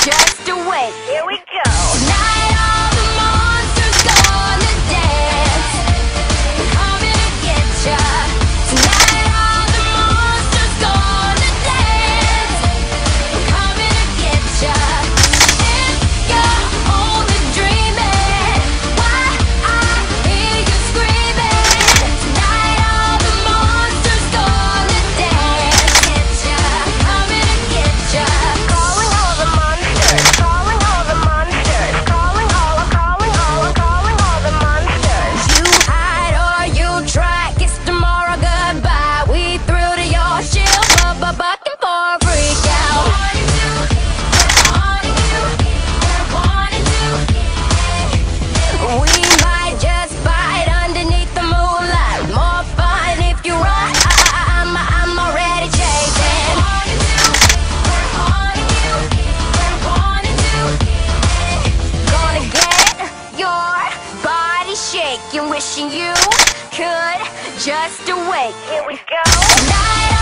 just awake. Here we go. Tonight all the monsters gonna dance. Coming to get ya. Tonight all the monsters gonna dance. Coming to get ya. If you're only dreaming, why I hear you screaming. Tonight all the monsters gonna dance. Get ya. Coming to get ya. Calling all the monsters. Calling all the monsters. Calling all the monsters. You hide or you try. Kiss tomorrow goodbye. We threw to your shield, bucking for a freak out. We might just fight underneath the moonlight. More fun if you run. I'm already chasing. Gonna get your body shaking, wishing you could just awake. Here we go. Tonight